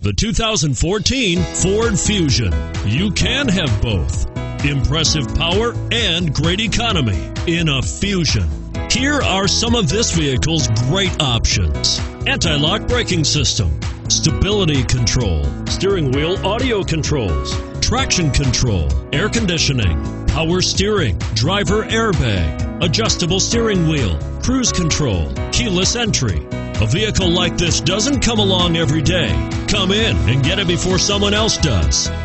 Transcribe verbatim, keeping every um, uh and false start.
The two thousand fourteen Ford Fusion. You can have both. Impressive power and great economy in a Fusion. Here are some of this vehicle's great options: anti-lock braking system, stability control, steering wheel audio controls, traction control, air conditioning, power steering, driver airbag, adjustable steering wheel, cruise control, keyless entry. A vehicle like this doesn't come along every day. Come in and get it before someone else does.